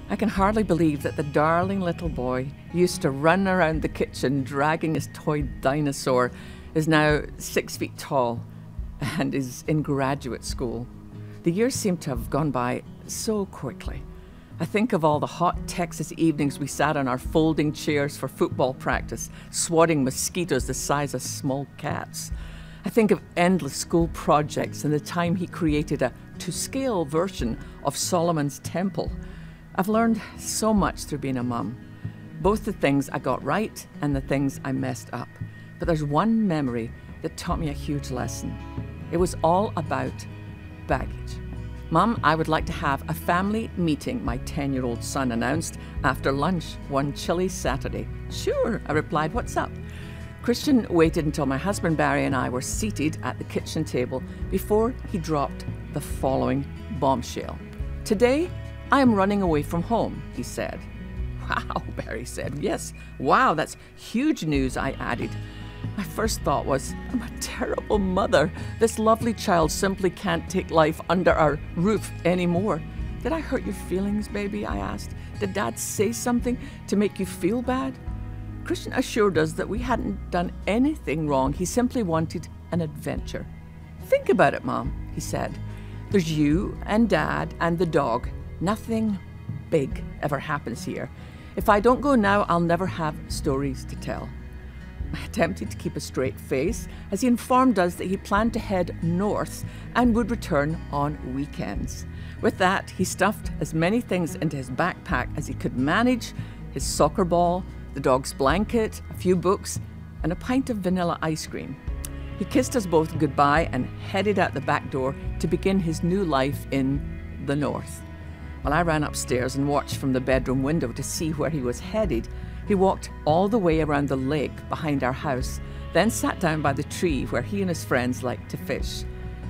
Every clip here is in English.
I can hardly believe that the darling little boy who used to run around the kitchen dragging his toy dinosaur is now 6 feet tall and is in graduate school. The years seem to have gone by so quickly. I think of all the hot Texas evenings we sat on our folding chairs for football practice, swatting mosquitoes the size of small cats. I think of endless school projects and the time he created a to-scale version of Solomon's Temple. I've learned so much through being a mum, both the things I got right and the things I messed up. But there's one memory that taught me a huge lesson. It was all about baggage. Mum, I would like to have a family meeting, my 10-year-old son announced after lunch one chilly Saturday. Sure, I replied, what's up? Christian waited until my husband Barry and I were seated at the kitchen table before he dropped the following bombshell. Today, I am running away from home, he said. Wow, Barry said. Yes, wow, that's huge news, I added. My first thought was, I'm a terrible mother. This lovely child simply can't take life under our roof anymore. Did I hurt your feelings, baby? I asked. Did Dad say something to make you feel bad? Christian assured us that we hadn't done anything wrong. He simply wanted an adventure. Think about it, Mom, he said. There's you and Dad and the dog. Nothing big ever happens here. If I don't go now, I'll never have stories to tell. I attempted to keep a straight face as he informed us that he planned to head north and would return on weekends. With that, he stuffed as many things into his backpack as he could manage: his soccer ball, the dog's blanket, a few books, and a pint of vanilla ice cream. He kissed us both goodbye and headed out the back door to begin his new life in the north. While I ran upstairs and watched from the bedroom window to see where he was headed, he walked all the way around the lake behind our house, then sat down by the tree where he and his friends liked to fish.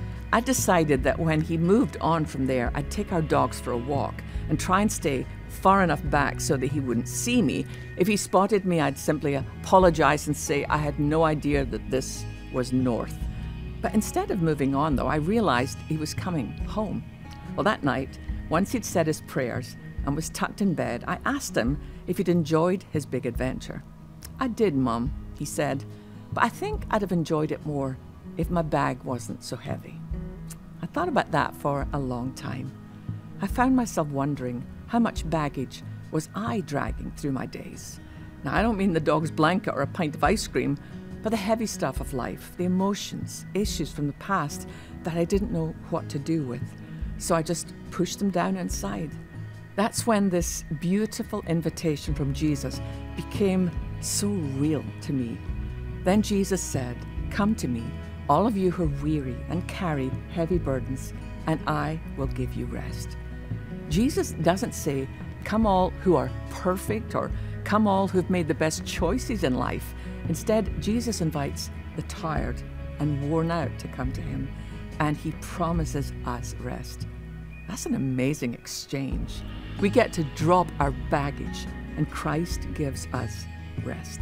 I decided that when he moved on from there, I'd take our dogs for a walk and try and stay far enough back so that he wouldn't see me. If he spotted me, I'd simply apologize and say I had no idea that this was north. But instead of moving on, though, I realized he was coming home. Well, that night, once he'd said his prayers and was tucked in bed, I asked him if he'd enjoyed his big adventure. I did, Mum, he said, but I think I'd have enjoyed it more if my bag wasn't so heavy. I thought about that for a long time. I found myself wondering how much baggage was I dragging through my days. Now, I don't mean the dog's blanket or a pint of ice cream, but the heavy stuff of life, the emotions, issues from the past that I didn't know what to do with. So I just pushed them down inside. That's when this beautiful invitation from Jesus became so real to me. Then Jesus said, "Come to me, all of you who are weary and carry heavy burdens, and I will give you rest." Jesus doesn't say, "Come all who are perfect," or "Come all who've made the best choices in life." Instead, Jesus invites the tired and worn out to come to him, and he promises us rest. That's an amazing exchange. We get to drop our baggage, and Christ gives us rest.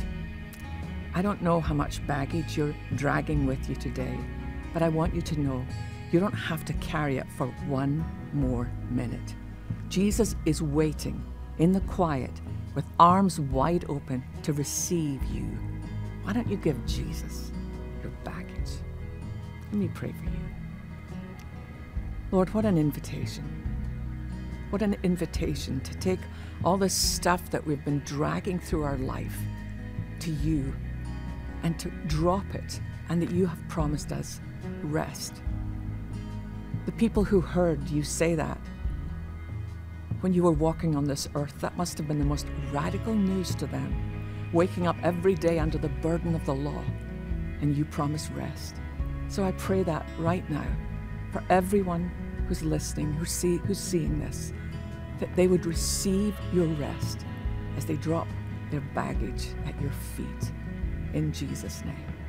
I don't know how much baggage you're dragging with you today, but I want you to know you don't have to carry it for one more minute. Jesus is waiting in the quiet with arms wide open to receive you. Why don't you give Jesus your baggage? Let me pray for you. Lord, what an invitation. What an invitation to take all this stuff that we've been dragging through our life to you and to drop it, and that you have promised us rest. The people who heard you say that when you were walking on this earth, that must have been the most radical news to them, waking up every day under the burden of the law, and you promise rest. So I pray that right now for everyone who's listening, who's seeing this, that they would receive your rest as they drop their baggage at your feet. In Jesus' name.